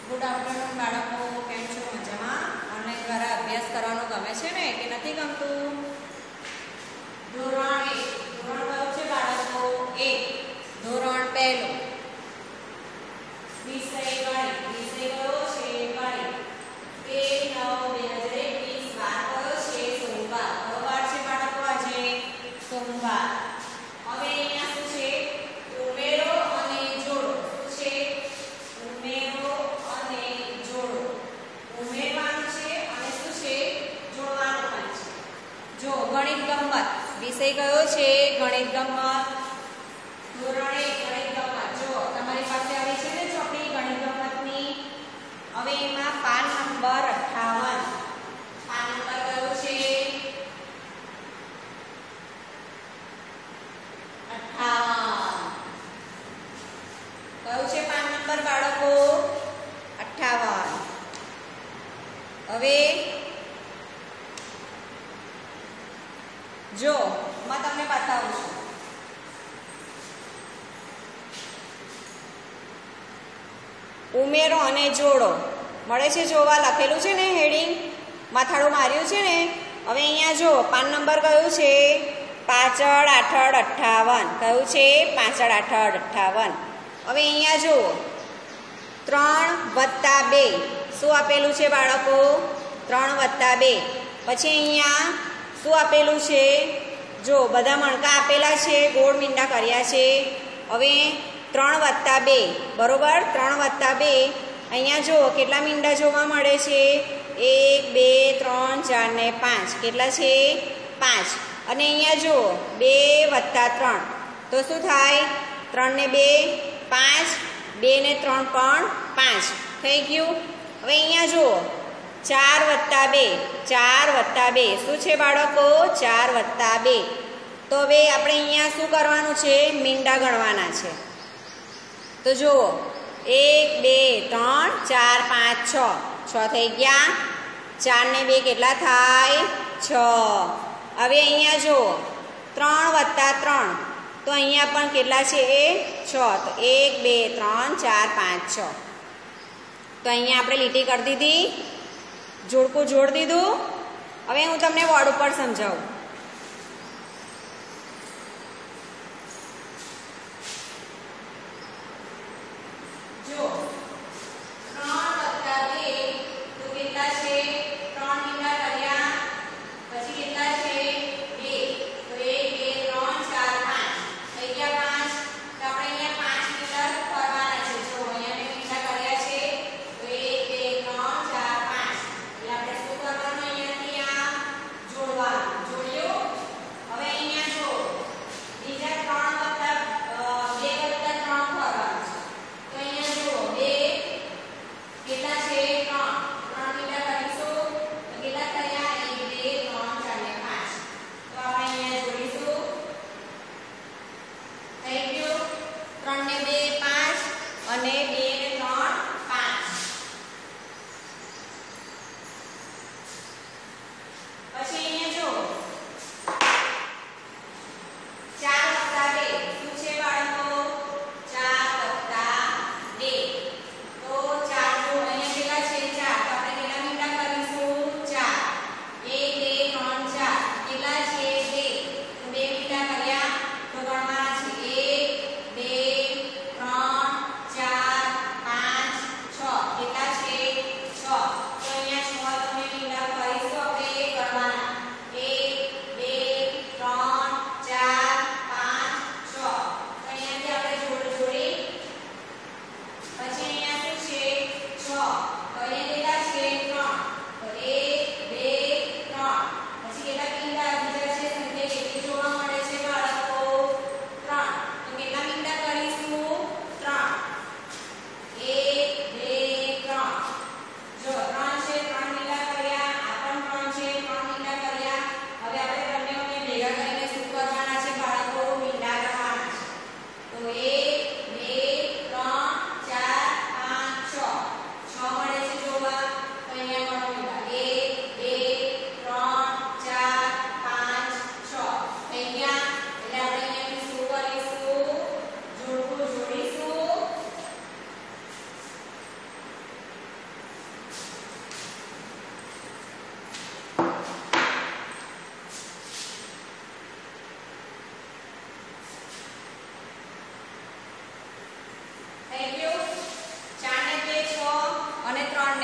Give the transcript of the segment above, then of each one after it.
Good afternoon બાળકો, કેમ છો? મજામાં? ઓનલાઈન દ્વારા અભ્યાસ કરવાનું ગમે છે ને કે નથી ગમતું? ધોરણ 1 ધોરણ કયું છે બાળકો? 1 ધોરણ પહેલું વિષય ગણિત. વિષય કયો છે? ગણિત. 1/9/2021 વાર કયો છે? સોમવાર. કયો વાર છે બાળકો? આજે સોમવાર. હવે અહીંયા શું છે? ઉમેરો અને જોડો. શું છે? ઉમેરો અને જોડો. ઉમેરવાનું છે અને શું છે? જોડવાનું પણ છે. જો ગણિત ગમ્મત વિષય કયો છે? ગણિત ગમ્મત. ધોરણ 1 ગણિત ગમ્મત. જો તમારી પાસે આવી છે ને ચોપડી ગણિત ગમ્મતની. હવે એમાં પાન નંબર 58. પાન નંબર કયો છે? 58. કયું છે પાન નંબર બાળકો? 58. હવે જો હું તમને બતાવું છું. ઉમેરો અને જોડો મળે છે. જોવા લખેલું છે ને, હેડિંગ માથાળું માર્યું છે ને. હવે અહીંયા જો પાન નંબર કયું છે? 5 8 58. કયું છે? 5 8 58. હવે અહીંયા જુઓ 3 + 2 શું આપેલું છે બાળકો? 3 + 2. પછી અહીંયા શું આપેલું છે? જો બધા મણકા આપેલા છે, ગોળ મીંડા કર્યા છે. હવે 3 + 2 બરોબર. 3 + 2 અહીંયા જુઓ કેટલા મીંડા જોવા મળે છે? 1 2 3 4 ને 5. કેટલા છે? 5. અને અહીંયા જુઓ 2 + 3 તો શું થાય? 3 ને 2 5, 2 ને 3 પણ 5 થઈ ગયું. હવે અહીંયા જુઓ 4 + 2. 4 + 2 શું છે બાળકો? 4 + 2. તો હવે આપણે અહીંયા શું કરવાનું છે? મીંડા ગણવાના છે. તો જુઓ 1 2 3 4 5 6. 6 થઈ ગયા. 4 ને 2 કેટલા થાય? 6. હવે અહીંયા જુઓ 3 + 3 તો અહીંયા પણ કેટલા છે? 6. તો 1 2 3 4 5 6. તો અહીંયા આપણે લીટી કરી દીધી, જોડકું જોડ દીધું. હવે હું તમને બોર્ડ ઉપર સમજાવું. જો 3 + 2 તો કેટલા છે? 3 મીંડા કર્યા. પછી કેટલા છે? 2. તો 1 2 3 4 5 થઈ ગયા 5. તો આપણે અહીંયા 5 મીટર કરવાના છે. જો અહીંયા મેં મીંડા કર્યા છે. તો 1 2 3 4 5. એટલે આપણે શું કરવાનું? અહીંયાથી આ જોડવાનું. જોડ્યું. હવે અહીંયા જો બીજા 2 + 3 કરવાનું છે. તો અહીંયા જો 2 કેટલા છે? 3 મીંડા કરીશું. તો કેટલા થયા? 1 2 3 4 ને 5. તો આપણે અહીંયા જોડીશું. થઈ ગયું. 3 ને 2 5 અને 2 ને 3 5. પછી અહીંયા જો 4 + 2 શું છે બાળકો? 4 + 2. તો 4 જો અહીંયા કેટલા છે? 4. તો આપણે કેટલા મીંડા કરીશું? 4. 1 2 3 4. કેટલા છે? 2. તો 2 મીંડા કર્યા. તો ગણવાના છે 1 2 3 4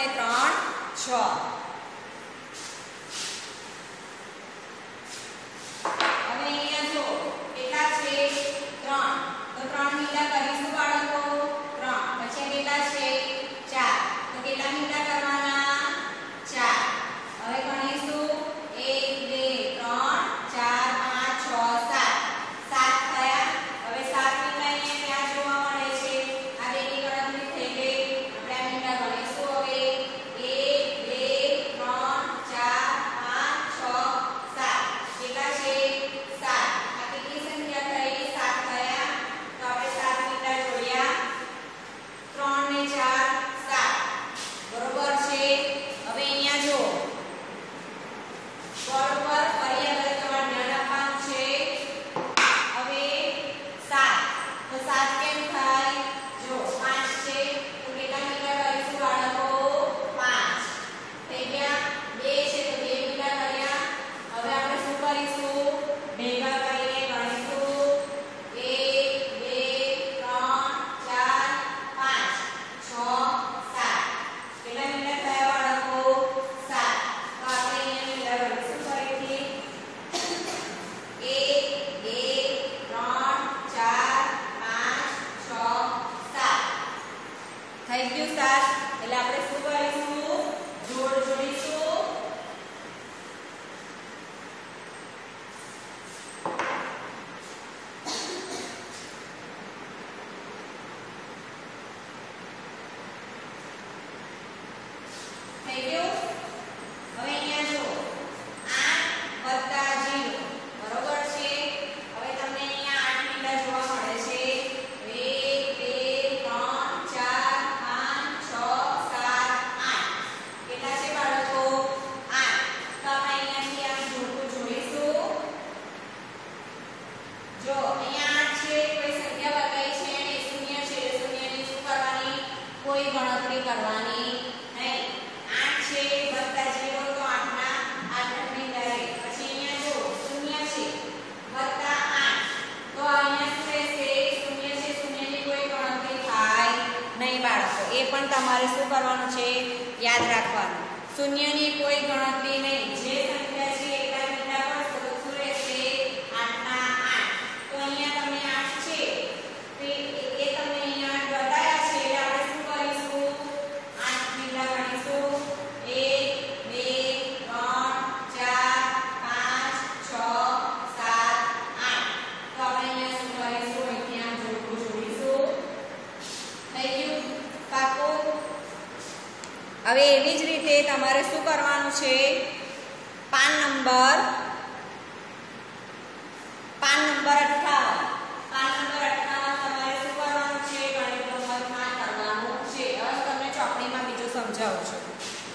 અને 3 6. હવે અહીંયા જો કેટલા છે 3, તો 3 મીંડા કરીશું બાળકો 3. પછી કેટલા છે 4, તો કેટલા મીંડા કરવાના 4. હવે ગણીશું 1 2 3 4 5 6 7. 7 થયા. હવે 7 મીંડા અહીંયા ક્યાં જોવા મળે છે? આ બેની ગણતરી થઈ ગઈ. આપણે આ મીંડા ગણીશું હવે 1 2 3 4 5 6 7. કેટલા છે 7. આ કેટલી સંખ્યા થઈ? 7 થયા. તો આપણે 7 મીંડા જોડ્યા 3 ને 4 7. બરોબર છે. હવે અહીંયા જો બોર્ડ પર ફરી આગળ તમારે ધ્યાન આપવાનું છે. હવે 7, તો 7 કેમ થાય? જો 5 છે, તો કેટલા મીંડા કરીશું બાળકો? 5 થઈ ગયા. 2 છે, તો 2 મીંડા કર્યા. હવે આપણે શું કરીશું? ભેગા કરીને ગણીશું 1 2 3 4 5 6 7. કેટલા મીંડા થયા બાળકો? 7. તો આપણે અહીંયા મીંડા ગણીશું ફરીથી 1 2 3 4 5 6 7. થઈ ગયું 7. એટલે આપણે શું કરીશું? જોડ જોડીશું. થઈ ગયું. હવે અહીંયા જો 8 + 0. બરોબર છે. હવે તમને અહીંયા 8 મીંડા જોવા મળે છે. 1 2 3 4 5 6 7 8. કેટલા છે બાળકો? 8. તો આપણે અહીંયાથી આમ જોડકું જોડીશું. જો અહીંયા 8 છે, કોઈ સંખ્યા બતાવી છે અને 0 છે, 0 ની શું કરવાની? કોઈ ગણતરી કરવાની નહીં. 8 છે વત્તા 0, તો 8 ના 8 મીંડા રહે. પછી અહીંયા જો 0 છે વત્તા 8, તો અહીંયા શું રહેશે? 0 છે, 0 ની કોઈ ગણતરી થાય નહીં બાળકો. એ પણ તમારે શું કરવાનું છે? યાદ રાખવાનું. 0 ની કોઈ ગણતરી નહીં. જે સંખ્યા છે એટલા મીંડા કરશો તો શું રહેશે? 8 ના 8. તો અહીંયા તમે 8 છે, તો એ તમને અહીંયા 8 બતાવ્યા છે, એટલે આપણે શું કરીશું? 8 મીંડા ગણીશું. 1 2 3 4 5 6 7 8. તો આપણે અહીંયા શું કરીશું? અહીંથી આમ જોડકું જોડીશું. થઈ ગયું? પાકું? હવે એવી જ રીતે તમારે શું કરવાનું છે? PAN number 58. પાન નંબર 58 તમારે શું કરવાનું છે? ગણિત નંબરમાં કરવાનું છે. હવે હું તમને ચોપડીમાં બીજું સમજાવું છું.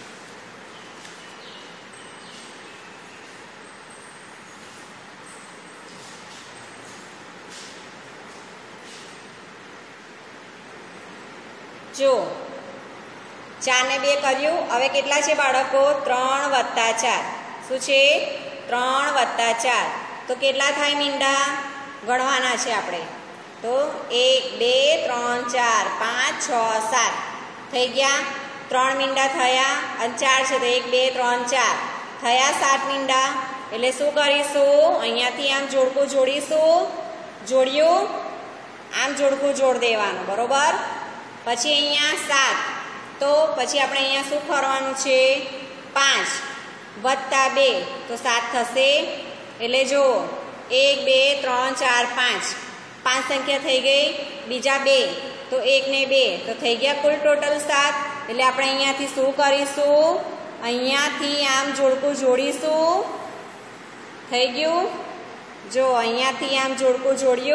જો 4 ને 2 કર્યું. હવે કેટલા છે બાળકો? 3 + 4. શું છે? 3 + 4. તો કેટલા થાય મીંડા? ગણવાના છે આપણે. તો 1 2 3 4 5 6 7. થઈ ગયા. 3 મીંડા થયા અને 4 છે, તો 1 2 3 4 થયા 7 મીંડા. એટલે શું કરીશું? અહીંયાથી આમ જોડકું જોડીશું. જોડ્યું. આમ જોડકું જોડ દેવાનું. બરોબર. પછી અહીંયા 7, તો પછી આપણે અહીંયા શું કરવાનું છે? 5 + 2, તો 7 થશે. એટલે જો 1 2 3 4 5 5 સંખ્યા થઈ ગઈ. બીજા 2, તો 1 ને 2, તો થઈ ગયા કુલ ટોટલ 7. એટલે આપણે અહીંયાથી શું કરીશું? અહીંયાથી આમ જોડકું જોડીશું. થઈ ગયું? જો અહીંયાથી આમ જોડકું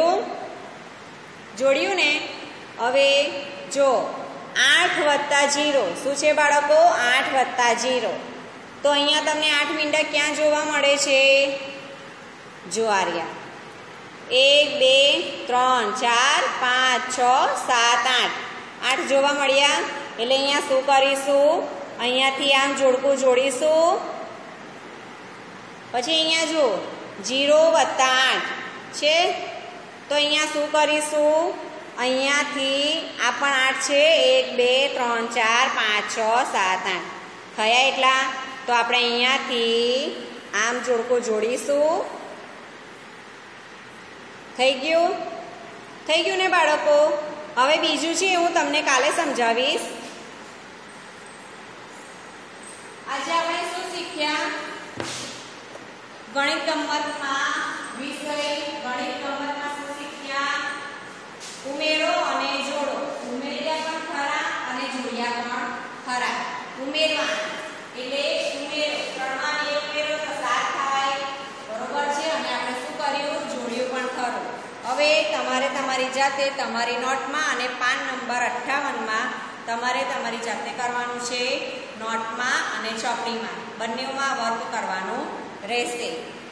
જોડ્યું ને. હવે જો 8 + 0. શું છે બાળકો? 8 + 0. તો અહીંયા તમને 8 મીંડા ક્યાં જોવા મળે છે? જો આ રહ્યા. 1 2 3 4 5 6 7 8. 8 જોવા મળ્યા. એટલે અહીંયા શું કરીશું? અહીંયાથી આમ જોડકું જોડીશું. પછી અહીંયા જો 0 + 8 છે, તો અહીંયા શું કરીશું? અહીંયાથી આ પણ 8 છે 1 2 3 4 5 6 7 8 થયા એટલા. તો આપણે અહીંયાથી આમ જોડકો જોડીશું. થઈ ગયું ને બાળકો? હવે બીજું છે હું તમને કાલે સમજાવીશ. આજે આપણે શું શીખ્યા? ગણિત ગમ્મતમાં વિષય ગણિત ગમ્મતમાં શું શીખ્યા? ઉમેરો અને જોડો. ઉમેર્યા પણ ખરા અને જોડ્યા પણ ખરા. ઉમેરવા એટલે ઉમેરો, 3 માં 2 ઉમેરો તો 7 થાય, બરોબર છે? અને આપણે શું કર્યું? જોડ્યું પણ ખરું. હવે તમારે તમારી જાતે તમારી નોટમાં અને પાન નંબર 58માં તમારે તમારી જાતે કરવાનું છે. નોટમાં અને ચોપડીમાં બંનેમાં વર્ક કરવાનું રહેશે.